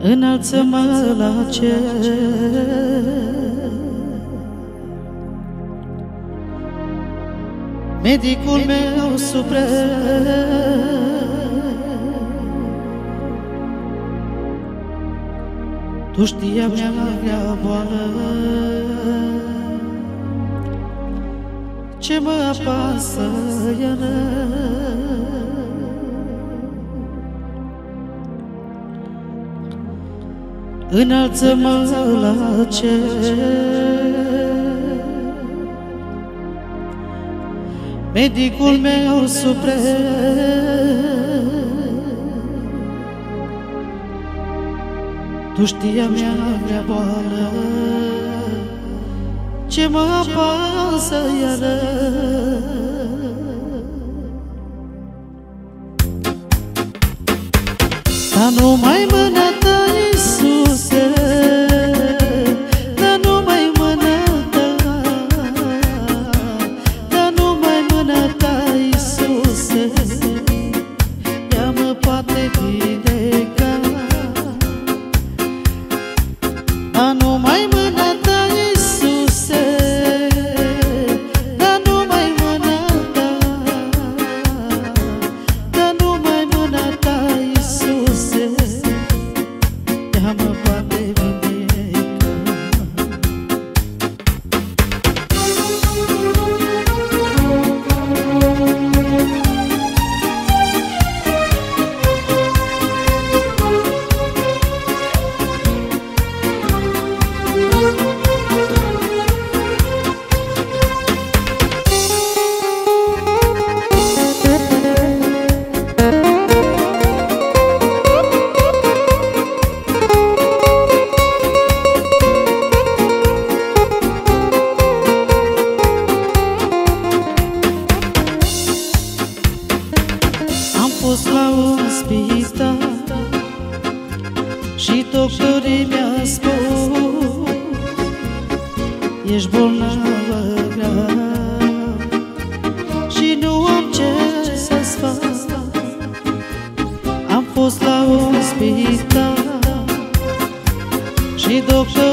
Înalță-mă la cer, medicul meu suprem. Tu știi a mea grea boală, ce mă apasă iară. Înalță-mă la cer, medicul meu suprem. Tu știi a mea grea boală, ce mă apasă iară. Dar numai mâna ta, Iisuse, dar numai mâna ta, dar numai mâna ta, Iisuse, ea mă poate vindeca. Dar numai mâna ta, Iisuse, dar numai mâna ta, dar numai mâna ta, Iisuse, ea mă poate vindeca. Am fost la un spital și doctorii mi-a spus: ești bolnavă grav și nu am ce să-ți fac. Am fost la un spital și doctorii